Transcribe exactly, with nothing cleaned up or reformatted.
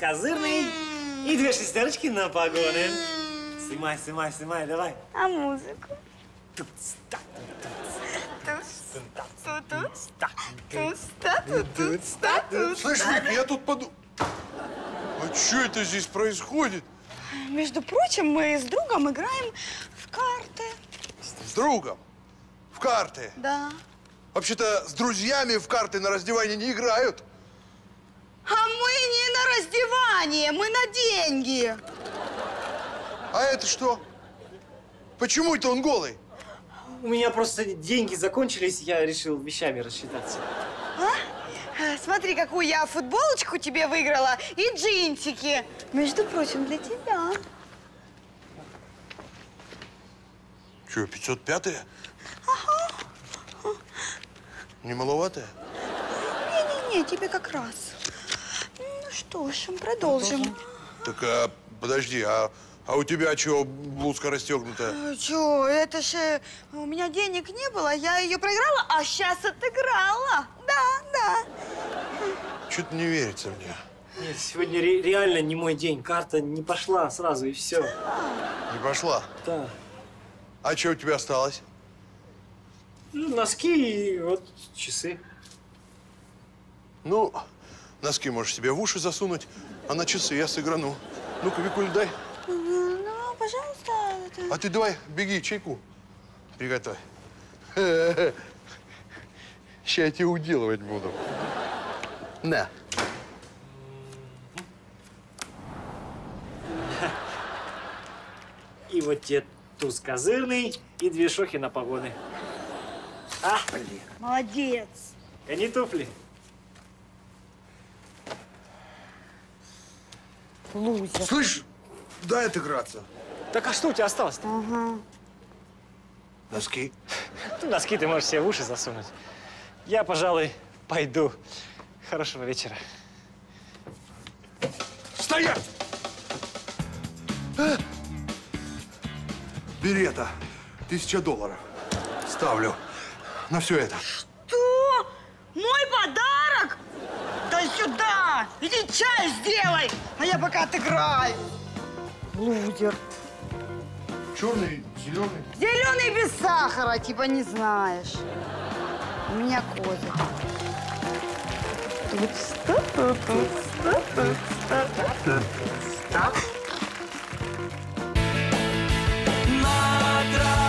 козырный и две шестерочки на погоны. Снимай, снимай, снимай, давай. А музыку? Слышь, Вик, я тут подумал. А что это здесь происходит? Между прочим, мы с другом играем в карты. С другом? В карты? Да. Вообще-то с друзьями в карты на раздевание не играют. А мы не на раздевание, мы на деньги. А это что? Почему это он голый? У меня просто деньги закончились, я решил вещами рассчитаться. А? Смотри, какую я футболочку тебе выиграла и джинсики. Между прочим, для тебя. Что, пятьсот пятая? Ага. Не маловатая? Не-не-не, тебе как раз. Ну что ж, продолжим. Так, а, подожди, а, а у тебя что, блузка расстегнутая? Чё, это же у меня денег не было, я ее проиграла, а сейчас отыграла. Да, да. Что-то не верится мне. Нет, сегодня ре реально не мой день. Карта не пошла сразу, и все. Не пошла? Да. А что у тебя осталось? Ну, носки и вот часы. Ну, носки можешь себе в уши засунуть, а на часы я сыграну. Ну-ка, Викуль, дай. Ну, пожалуйста. А ты давай, беги, чайку приготовь. Сейчас я тебя уделывать буду. На. И вот тебе туз козырный и две шохи на погоны. А, блин. Молодец. Гони туфли. Лузер. Слышь, дай отыграться. Так а что у тебя осталось-то? Ага. Носки. Ну, носки ты можешь себе в уши засунуть. Я, пожалуй, пойду. Хорошего вечера. Стоять! А? Бери это. Тысяча долларов. Ставлю на все это. Что? Мой подарок? Дай сюда! Иди чай сделай, а я пока отыграю. Лузер. Черный, зеленый. Зеленый без сахара, типа не знаешь. У меня козырь. Тут что, тут, тут что, тут что, тут что. На